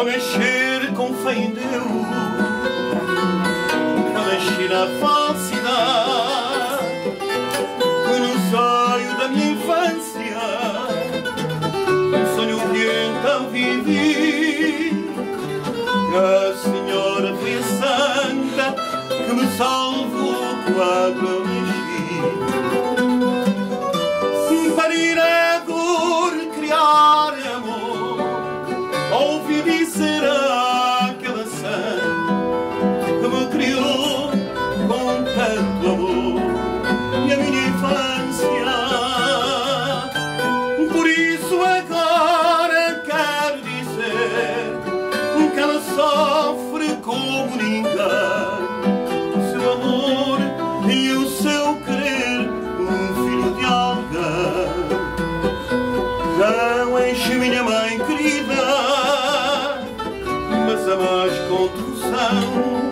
nascer com fé em Deus, eu nasci na falsidade, que no seio da minha infância um sonho que então vivi. A Senhora foi a santa que me salvou quando eu nasci. Parir é dor, criar é amor, ouvi dizer àquela santa que me criou com tanto amor e a minha infância. Por isso agora quero dizer que ela sofre como ninguém, o seu amor e o seu querer, um filho de alguém. Não és minha mãe querida, mas a mais com devoção.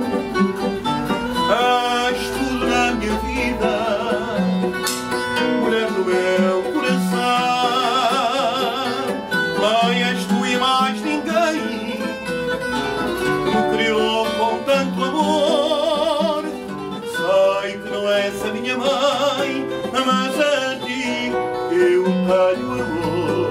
És tudo na minha vida, mulher do meu coração. Mãe, és tu e mais ninguém, me criou com tanto amor. Sei que não és a minha mãe, mas a ti eu tenho amor.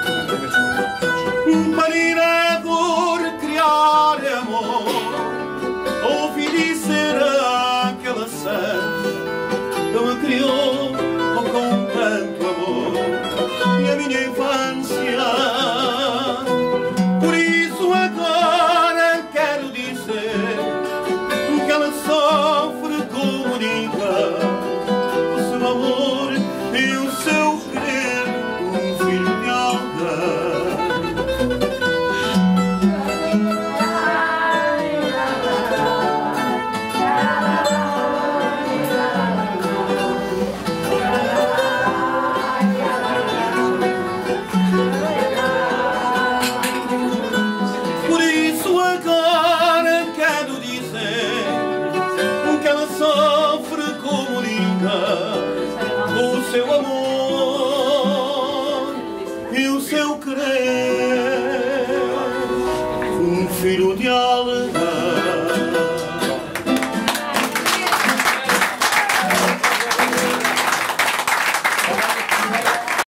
Parir é dor, criar é amor, ouvi dizer àquela santa que me criou com tanto amor e a minha infância. Por isso agora quero dizer que ela sofre como ninguém, o seu amor e o seu querer, um filho de alguém. Por isso agora quero dizer que ela sofre como ninguém, o seu amor e o seu querer, um filho de alguém.